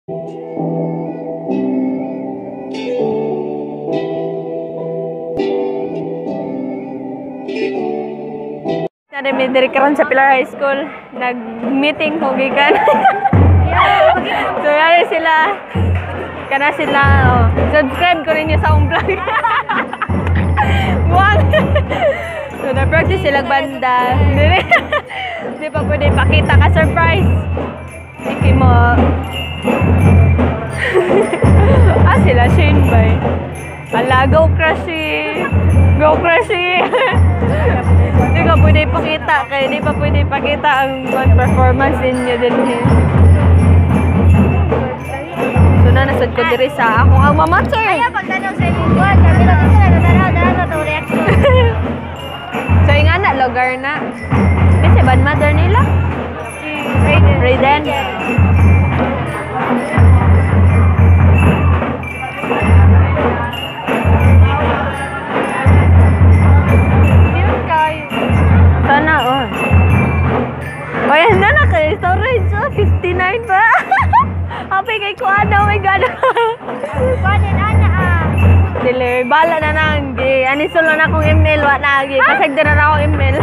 May diri karon sa Pilar High School, nag-meeting ko gikan. So yari sila, subscribe ko ninyo sa akong vlog. So na-practice sila banda. Di pa pwede pakita ka surprise. Iki mo. Sila Shane bay. Ala, go Crushy! Go Crushy! Hindi ka pwede ipakita kaya hindi pa pwede ipakita ang performance ninyo din. So na nasad ko diri sa akong ang mama sir. Ayaw pagtanaw sa lingkod. Sabi lang ito na natanaw to reaction. So yung anak lugar na. Kasi bad mother nila? Si Raiden. Raiden. Sana on. Oh yan na kay storage 59 ba? Happy kay Kuana, oh my god. Kuanin ana Dili, bala na nang gi. Ani solo na akong email wa na gi. Pasagda na akong email.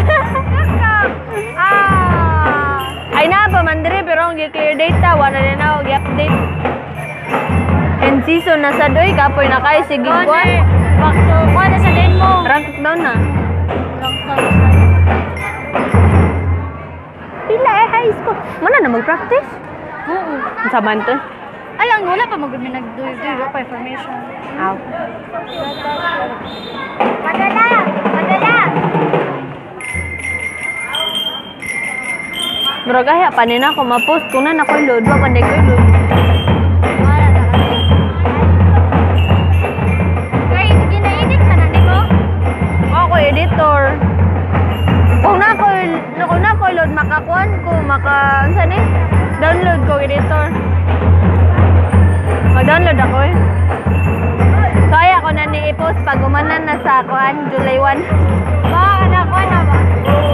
Ay na pa man diri pero ang clear data wa na ako gi-update. And season na sa doy kapoy na kay sige kuan. Bakto kuan na sa din mo. Rank down na. Pila high school. Mana na mag-practice? Oo. Sa banton? Alang wala pa magud mi nagduyo pa information. Aw. Madala. Bro kaya panin ako ma-post ko na nakoy load wa panday ko load. Wala na kasi. Kay gina-edit ka na niko? Ako editor. Kung na ko load makakuan ko unsa ni? Download ko editor. Mag-download ako eh. Kaya ko na ni-post pag umanan na sa kuan July 1. Ba anak ko na ba?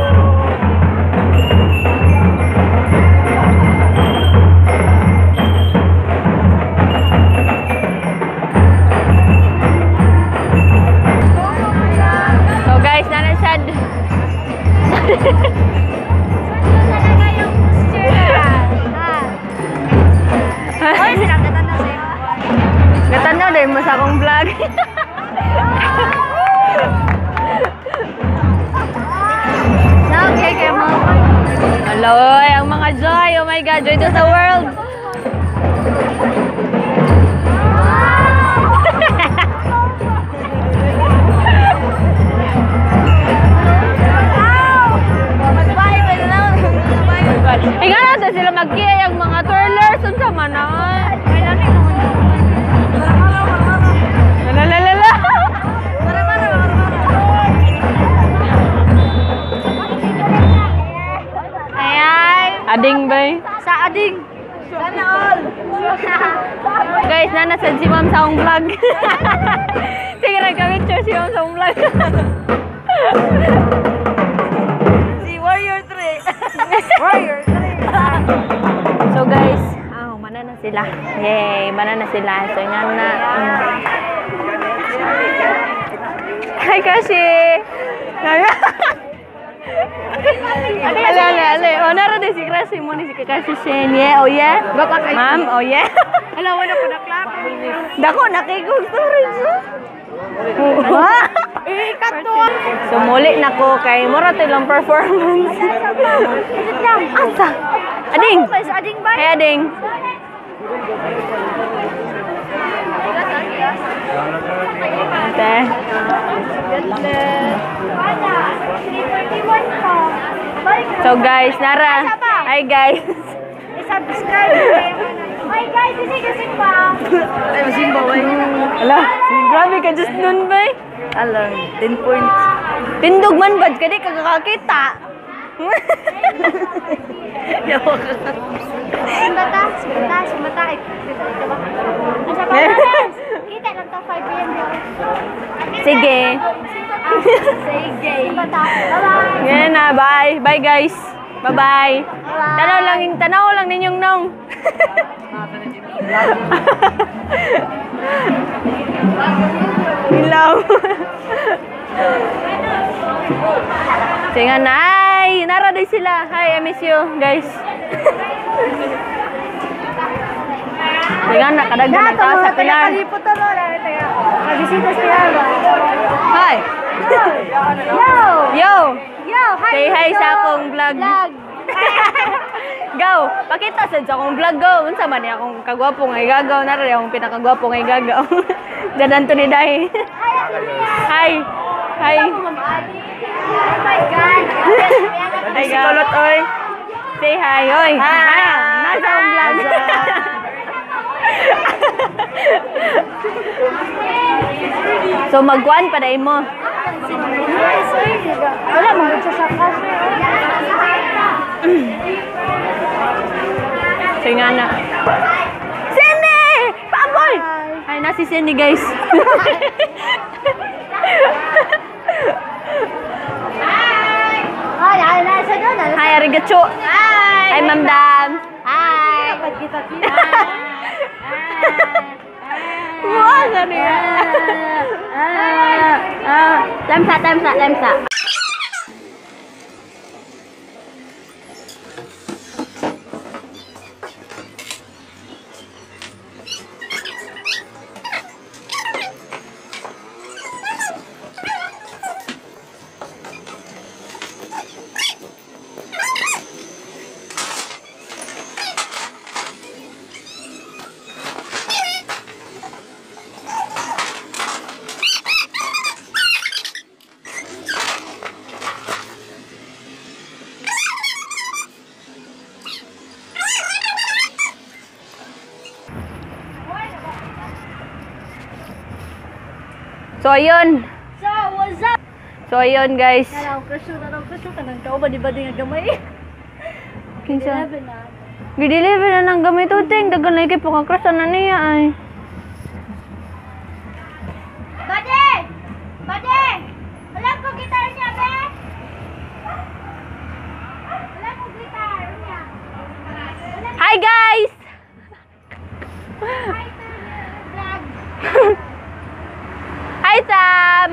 So guys, nanasad. Oy, sinang natanaw sa'yo. Natanaw dahil mo sa akong vlog. Okay, kaya mo. Hello, ang mga joy. Oh my God, joy to the world. Ikaw na sila mag-kiyay ang mga twirlers. Unsa man na? May laki naman. Lalalala. Ayan. Ading bay. Sa ading. Sana all. Guys, nanasad si ma'am sa akong vlog. Sige, nagka-picture si ma'am sa akong vlog. Si Warrior 3. Warrior 3. So guys, mana na sila. Yay, mana na sila. So nga na. Hi Kashi. Ale. Oh, naro din si Kashi mo ni si Kashi Shen. Yeah, oh yeah. Ma'am, oh yeah. Alawan ako na klaro. Dako nakikog storage. Ikat to. So muli na ko kay mura to lang performance. Asa? Ading. Sa ading ba? Hey Ading. Ate. So guys, Nara. Hi guys. I-subscribe. Hi guys, this is Simba. Ay, masimba ba? Ala, grabe ka just nun ba? Ala, 10 points. Tindog man bad ka di kakakita. Sumata. Kita lang to 5 p.m. Sige. Sige. Sumata. Bye-bye. Yan na, bye. Bye guys. Bye-bye. Tanaw lang ninyong nong. Ilaw. Sige na, ay! Nara din sila. Hi, I miss you, guys. Sige na, kadagdag na tayo sa pilar. Kalipot to, no? Kabisita siya ba? Hi! Yo! Yo! Yo! Hi! Say hi sa akong vlog. Go! Pakita sa akong vlog, go! Unsa man niya akong kagwapo nga igagaw. Nara akong pinakagwapo nga igagaw. Danan to ni Day. Hi! Hi! Oh my God! Hi, Kulot, oy! Say hi, oy! Hi! Nasa akong vlog. So, magkuhan pa dahil mo. Wala, mag-utsa sa kas. Say nga na. Cindy! Paboy! Ay, na si Cindy, guys. Ay, nasa doon. Hi, arigato. Hi, Ma'am Dam. Hi. Pagkita-kita. Wah, gano'n yan. Lemsa. So, ayun. So, what's up? So, ayun, guys. Naraw, crush ka ng tao ba? Di ba di nga gamay? Kinsa? 11 na. Gideliver na ng gamit uting. Dagan lagi po kakrush na niya ay. Bade! Bade! Wala ko gitar niya, be! Wala ko gitar niya. Hi, guys! Hi, vlog. Hi, Sam!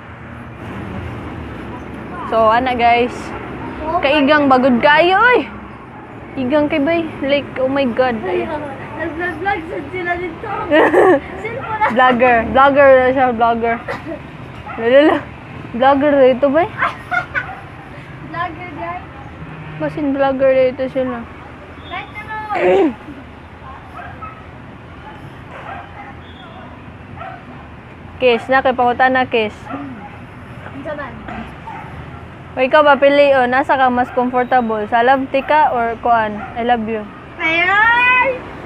So, ana guys. Kaigang bagod kayo, oy! Igang kay bay. Like, oh my God. Nag-vlog sila dito. Cellphone na. Vlogger na siya, vlogger. Lalala. Vlogger na ito, bay. Vlogger, guys. Basin vlogger na ito sila. Right na mo. Kiss na, kay pangutan na kiss. Ano man? O ikaw ba pili, o nasa ka mas comfortable? Sa love tika or kuan? I love you. Ayan!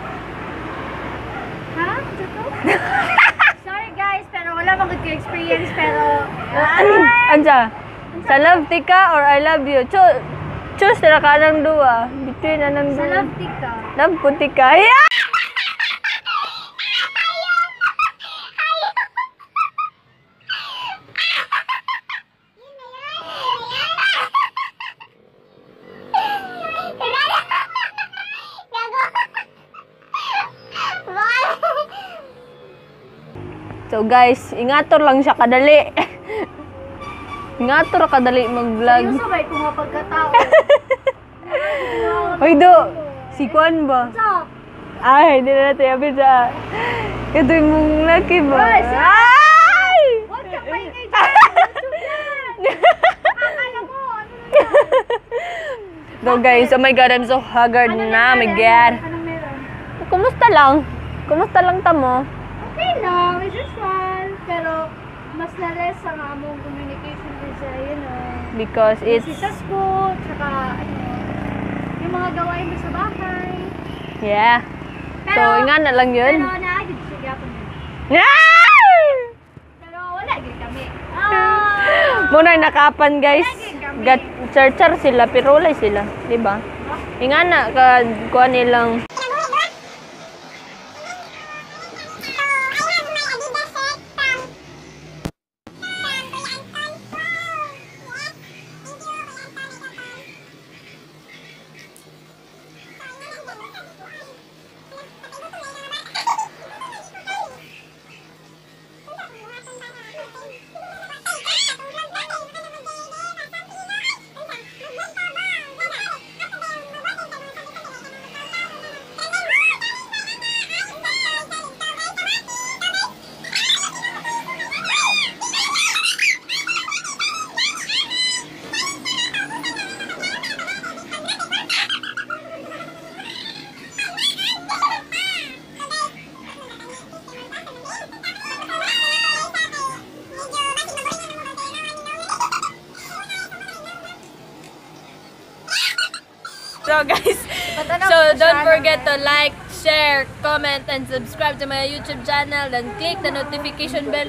Ha? Ito? Sorry guys, pero wala magod ko experience, pero... Anja, sa love tika or I love you? Choose na ka ng duwa. Between na ng Sa duwa. love tika. Love puti ka. Yeah! So guys, ingator lang siya kadali. Ingator kadali mag-vlog. Seryoso ba ito mga pagkatao? Hoy do, si Kwan ba? What's up? Ay, hindi na natin yapit sa... Ito yung mong laki ba? Ay, si- Ay! Huwag ka pa ingay dyan! Akala mo, ano na yan? So guys, oh my God, I'm so haggard na, my God. Anong meron? Kumusta lang? Kumusta lang tamo? Okay lang, it's just fun. Pero, mas na-less ang among communication din sa, Because it's... si sa school, tsaka, yung mga gawain mo sa bahay. Yeah. So, nga na lang yun. Pero, naagid siya gapon yun. Yeah! Pero, wala din kami. Muna nakapan guys. Gat char sila pero wala sila, di ba? Nga na kuha nilang So guys, so don't forget to like, share, comment, and subscribe to my YouTube channel. Then click the notification bell.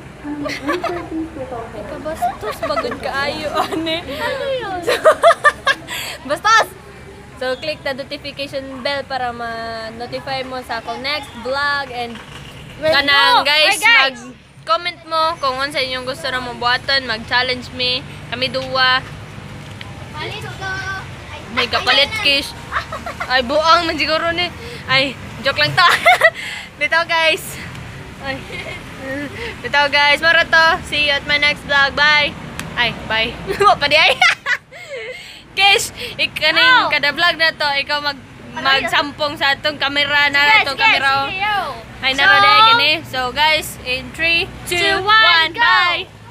Bastos, bagod kaayo, ane. Ano yun? Bastos! So, click the notification bell para ma-notify mo sa akong next vlog. And kanang guys, mag-comment mo kung ano sa inyong gusto na mo buhaton, mag-challenge me. Kami duwa. Palit ko. May kapalit kish. Ay, buang man siguro ni. Ay, joke lang to. Bitaw guys. Ay. Bitaw guys, mara to. See you at my next vlog. Bye. Ay, bye. Pa di ay. Kish, ikaning kada vlog na to, ikaw magsampong sa atong camera na atong camera. Ay naro dai kini. So guys, in 3, 2, 1, bye.